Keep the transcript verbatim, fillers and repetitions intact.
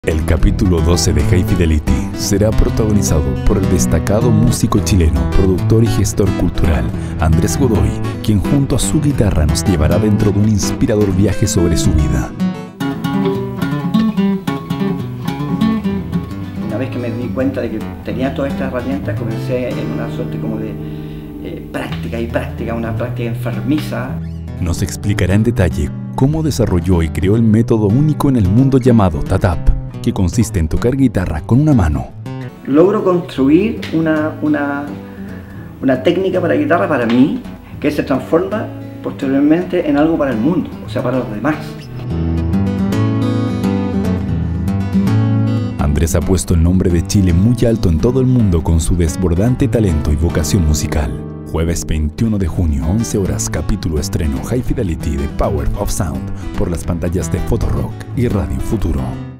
El capítulo doce de High Fidelity será protagonizado por el destacado músico chileno, productor y gestor cultural Andrés Godoy, quien junto a su guitarra nos llevará dentro de un inspirador viaje sobre su vida. Una vez que me di cuenta de que tenía todas estas herramientas, comencé en una suerte como de eh, práctica y práctica, una práctica enfermiza. Nos explicará en detalle cómo desarrolló y creó el método único en el mundo llamado Tatap, que consiste en tocar guitarra con una mano. Logro construir una, una, una técnica para guitarra para mí, que se transforma posteriormente en algo para el mundo, o sea, para los demás. Andrés ha puesto el nombre de Chile muy alto en todo el mundo con su desbordante talento y vocación musical. Jueves veintiuno de junio, once horas, capítulo estreno High Fidelity de Power of Sound por las pantallas de Fotorock y Radio Futuro.